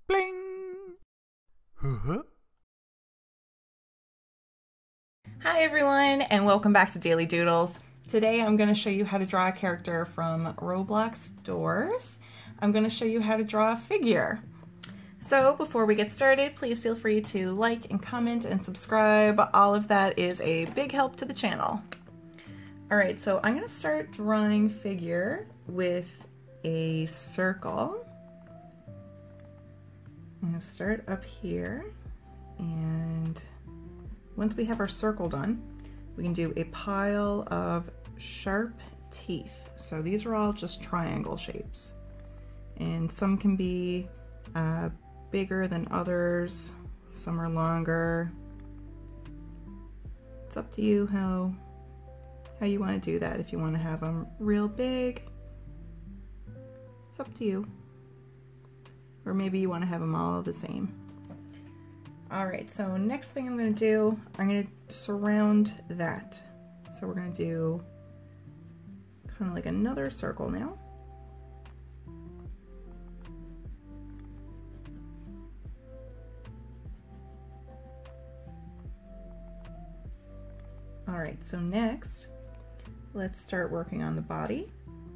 Bling! Huh? Hi everyone, and welcome back to Daily Doodles. Today I'm going to show you how to draw a character from Roblox Doors. I'm going to show you how to draw a figure. So before we get started, please feel free to like and comment and subscribe. All of that is a big help to the channel. Alright, so I'm going to start drawing figure with a circle. I'm going to start up here, and once we have our circle done, we can do a pile of sharp teeth. So these are all just triangle shapes. And some can be bigger than others. Some are longer. It's up to you how you want to do that. If you want to have them real big, it's up to you. Or maybe you want to have them all the same. Alright, so next thing I'm going to do, I'm going to surround that. So we're going to do kind of like another circle now. Alright, so next, let's start working on the body.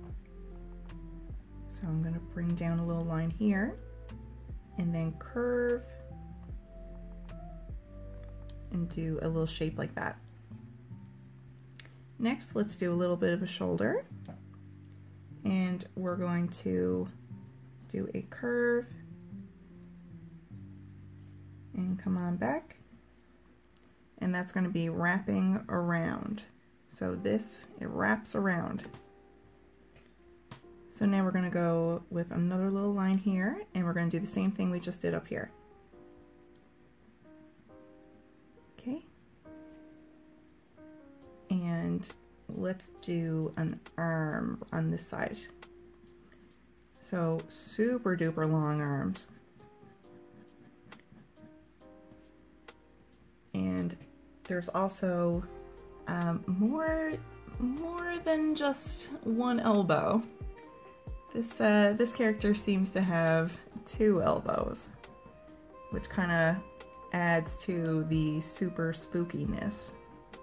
So I'm going to bring down a little line here, and then curve, and do a little shape like that. Next, let's do a little bit of a shoulder, and we're going to do a curve and come on back, and that's going to be wrapping around. So this, it wraps around. So now we're going to go with another little line here, and we're going to do the same thing we just did up here. Okay, and let's do an arm on this side. So super duper long arms. And there's also more than just one elbow. This character seems to have two elbows, which kind of adds to the super spookiness.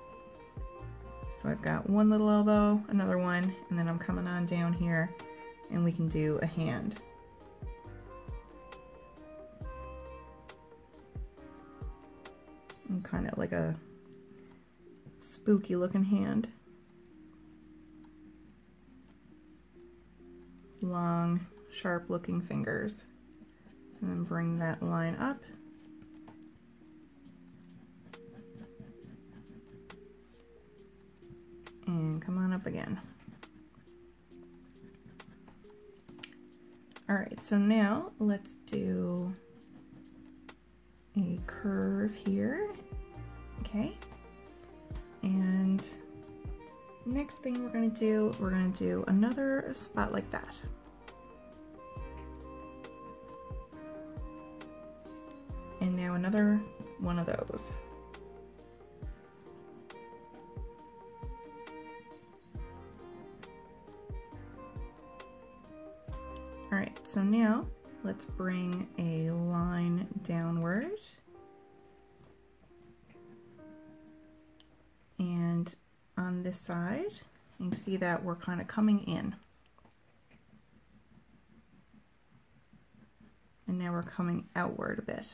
So I've got one little elbow, another one, and then I'm coming on down here, and we can do a hand. And kind of like a spooky looking hand. Long, sharp looking fingers. And then bring that line up. And come on up again. Alright, so now let's do a curve here. Okay. And next thing we're going to do another spot like that. And now another one of those. Alright, so now let's bring a line downward. And on this side, you can see that we're kind of coming in. And now we're coming outward a bit.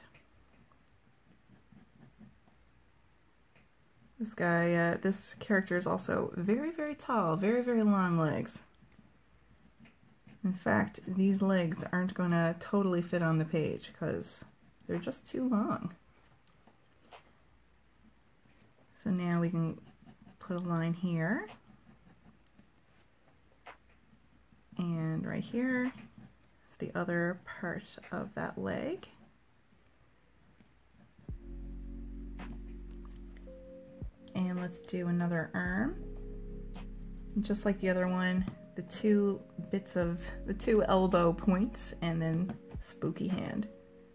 This guy, this character is also very, very tall, very, very long legs. In fact, these legs aren't going to totally fit on the page because they're just too long. So now we can put a line here, and right here is the other part of that leg. And let's do another arm. And just like the other one, the two elbow points, and then spooky hand.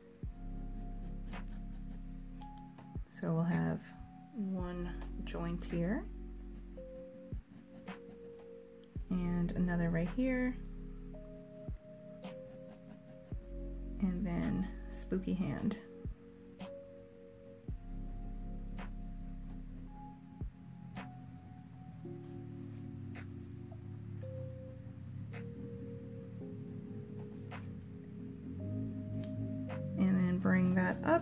So we'll have one joint here, and another right here, and then fun, spooky hand. And then bring that up.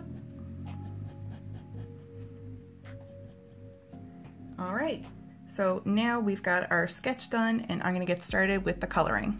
All right, so now we've got our sketch done, and I'm gonna get started with the coloring.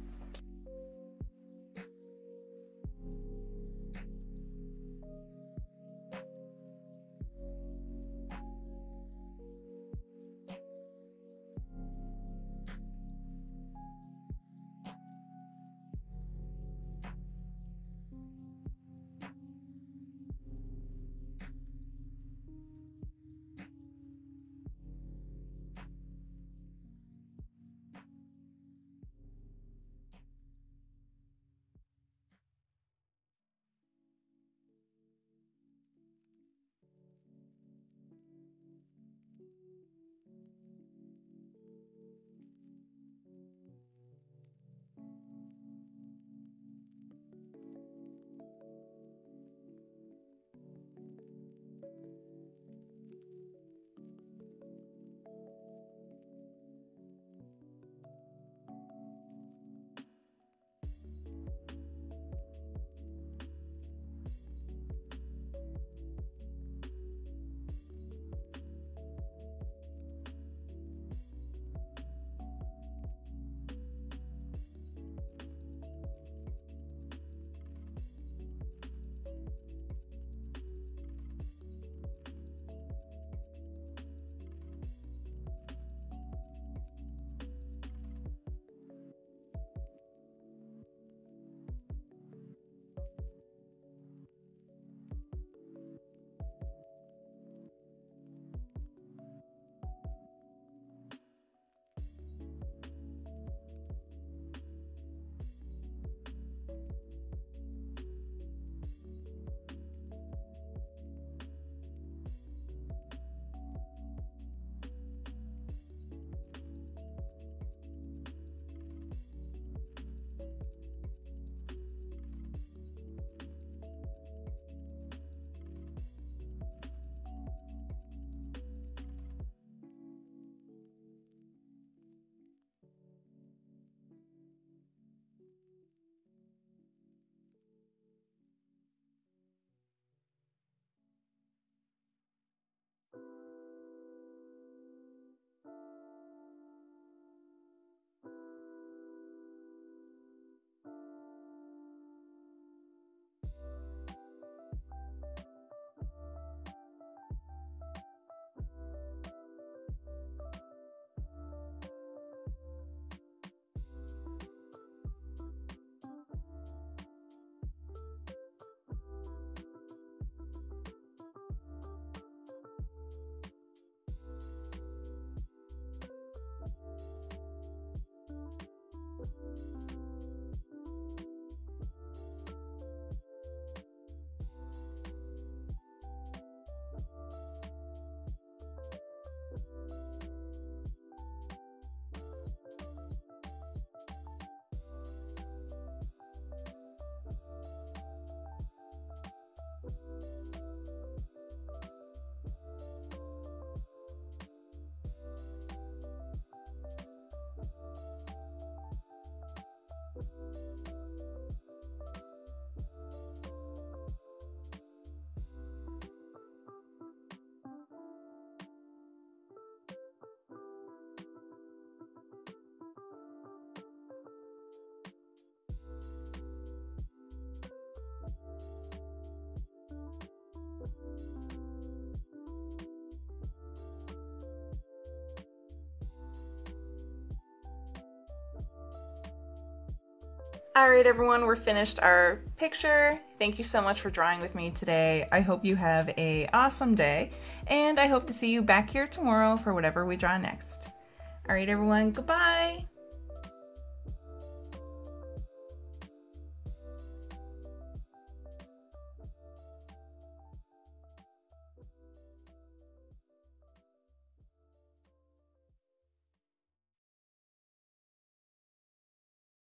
All right, everyone, we're finished our picture. Thank you so much for drawing with me today. I hope you have an awesome day, and I hope to see you back here tomorrow for whatever we draw next. All right, everyone, goodbye.